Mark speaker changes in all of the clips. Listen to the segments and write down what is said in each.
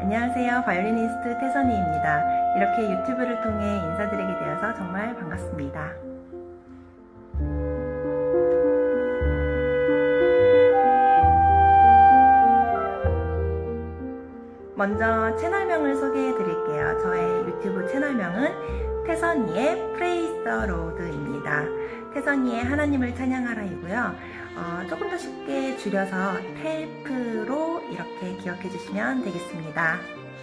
Speaker 1: 안녕하세요. 바이올리니스트 태선이입니다. 이렇게 유튜브를 통해 인사드리게 되어서 정말 반갑습니다. 먼저 채널명을 소개해 드릴게요. 저의 유튜브 채널명은 태선이의 Praise the Lord입니다. 태선이의 하나님을 찬양하라이고요. 조금 더 쉽게 줄여서 텔프로 이렇게 기억해 주시면 되겠습니다.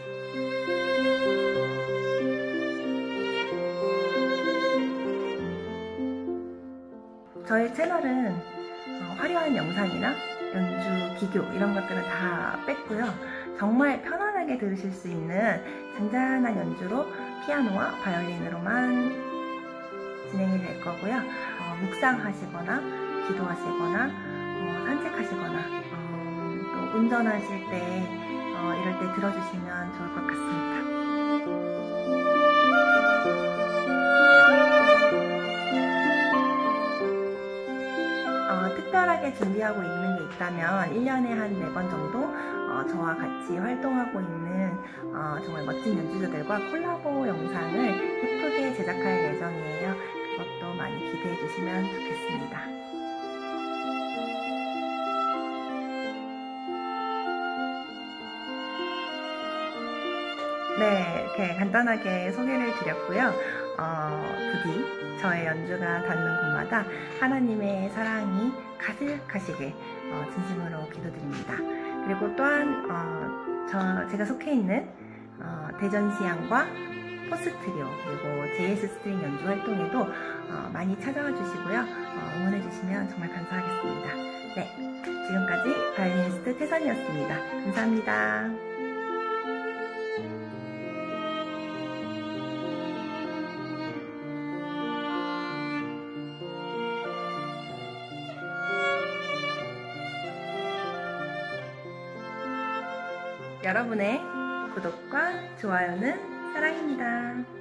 Speaker 1: 저의 채널은 화려한 영상이나 연주, 기교 이런 것들은 다 뺐고요. 정말 편안하게 들으실 수 있는 잔잔한 연주로 피아노와 바이올린으로만 진행이 될 거고요. 묵상하시거나 기도하시거나 산책하시거나 또 운전하실 때 이럴 때 들어주시면 좋을 것 같습니다. 특별하게 준비하고 있는 게 있다면 1년에 한 4번 정도 저와 같이 활동하고 있는 정말 멋진 연주자들과 콜라보 영상을 예쁘게 제작할 예정이에요. 그것도 많이 기대해 주시면 좋겠습니다. 네, 이렇게 간단하게 소개를 드렸고요. 부디 저의 연주가 닿는 곳마다 하나님의 사랑이 가득하시길 진심으로 기도드립니다. 그리고 또한 제가 속해 있는 대전시향과 포스트리오 그리고 JS 스트링 연주 활동에도 많이 찾아와 주시고요. 응원해 주시면 정말 감사하겠습니다. 네, 지금까지 바이올리니스트 태선이었습니다. 감사합니다. 여러분의 구독과 좋아요는 사랑입니다.